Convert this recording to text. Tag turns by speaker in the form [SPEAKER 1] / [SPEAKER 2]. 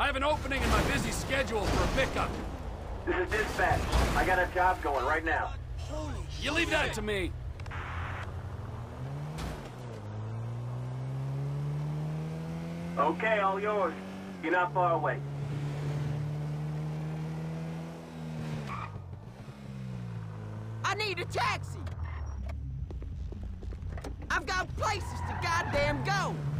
[SPEAKER 1] have an opening in my busy schedule for a pickup.
[SPEAKER 2] This is dispatch. I got a job going right now.
[SPEAKER 1] You leave that to me.
[SPEAKER 2] Okay, all yours. You're not far away.
[SPEAKER 3] I need a taxi. I've got places to goddamn go.